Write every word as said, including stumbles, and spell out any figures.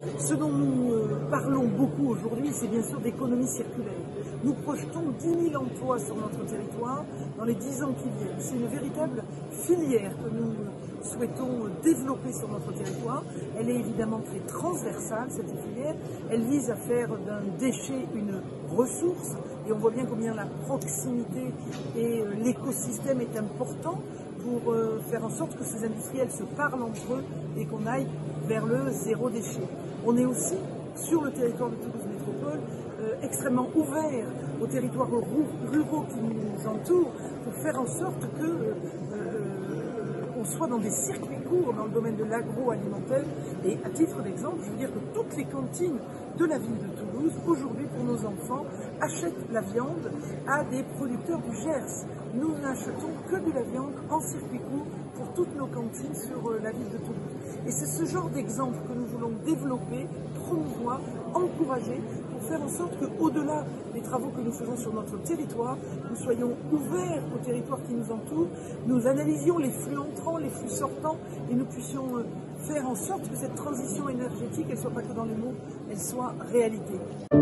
Ce dont nous euh, parlons beaucoup aujourd'hui, c'est bien sûr d'économie circulaire. Nous projetons dix mille emplois sur notre territoire dans les dix ans qui viennent. C'est une véritable filière que nous souhaitons développer sur notre territoire. Elle est évidemment très transversale, cette filière. Elle vise à faire d'un déchet une ressource. Et on voit bien combien la proximité et l'écosystème est important pour faire en sorte que ces industriels se parlent entre eux et qu'on aille vers le zéro déchet. On est aussi, sur le territoire de Toulouse Métropole, euh, extrêmement ouvert aux territoires ruraux qui nous entourent pour faire en sorte que euh, euh, on soit dans des circuits courts dans le domaine de l'agroalimentaire. Et à titre d'exemple, je veux dire que toutes les cantines de la ville de Toulouse, aujourd'hui pour nos enfants, achètent la viande à des producteurs du Gers. Nous n'achetons que de la viande en circuit court pour toutes nos cantines sur la ville de Toulouse. Et c'est ce genre d'exemple que nous voulons développer, promouvoir, encourager, pour faire en sorte qu'au-delà des travaux que nous faisons sur notre territoire, nous soyons ouverts aux territoires qui nous entourent, nous analysions les flux entrants, les flux sortants, et nous puissions faire en sorte que cette transition énergétique, elle ne soit pas que dans les mots, elle soit réalité.